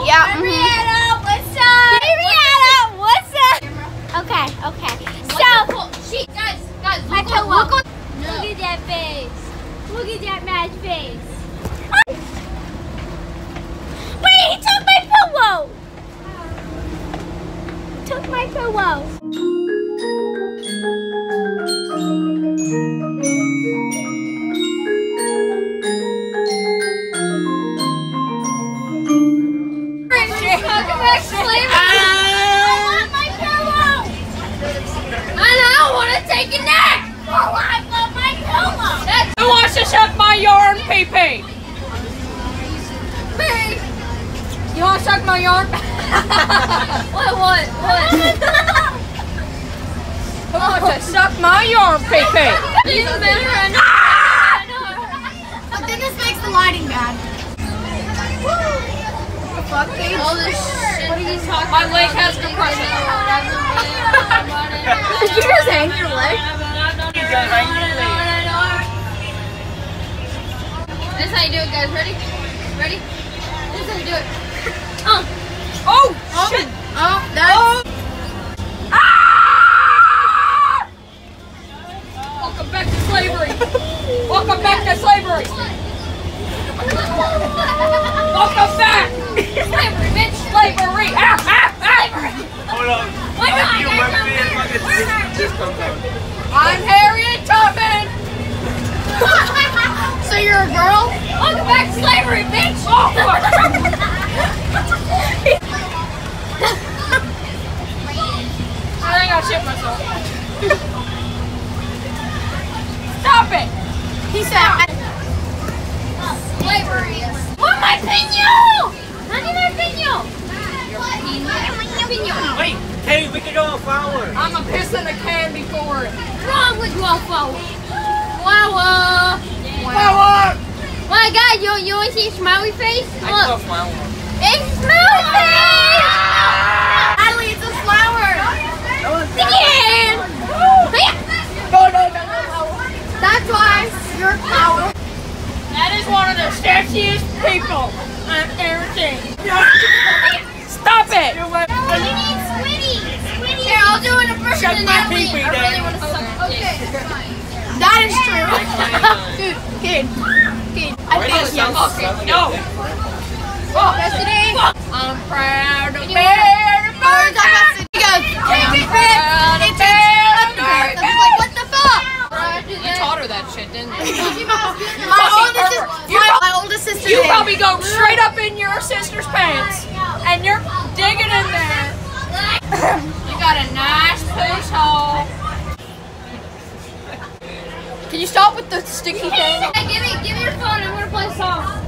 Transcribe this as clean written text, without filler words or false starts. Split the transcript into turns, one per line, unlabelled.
Yeah.
Rihanna, what's up?
Hey, Rihanna, what's up? Okay. So,
guys,
my
look
pillow.
on.
Look at that face. Look at that mad face. Wait, he took my pillow. Took my pillow.
Take a nap! Oh, I love my pillow!
Who wants to suck my yarn pee-pee?
Me!
You want to suck my yarn?
What?
Who wants to suck my yarn pee-pee?
But then this makes the lighting bad.
Fuck all this shit. What are you talking
My leg has compression.
Did you just hang your leg?
This is how you do it, guys. Ready? This is how you do it.
Oh, shit!
Oh, that's...
Welcome back to slavery! Welcome back to slavery! Welcome back!
Slavery, bitch!
Slavery! Slavery!
Hold on.
Why not?
I'm Harriet Tubman!
So you're a girl?
Welcome back to slavery, bitch!
Oh, fuck. I think I shit myself. Stop it!
He said...
Slavery is... Oh, my pino! Honey, my pino!
Wait, Katie, we can go on flower.
I'm a piss in a candy for it.
What's wrong with you all, folks? Wow.
Flower!
My God, you want to see smiley face?
I
Look,
love flower.
it's smiley face!
Natalie, it's a flower.
Again!
No.
That's why you're a flower.
That is one of the sexiest people on everything. Stop it!
You need Squiddy! Here, I'll do an impression
Shut
of
my
Natalie.
pee-pee
I really
down.
want to suck. Okay, fine.
That is true. Kid. I think yes.
No!
Yesterday,
I'm proud to be
he goes,
I'm proud to be
I was like, what the fuck?
You taught her that shit, didn't you?
My oldest sister
You
did.
probably go straight up in your sister's pants and you're digging in there. You got a nice push hole. Can you stop with the sticky thing?
Hey, give me your phone. I'm gonna play a song.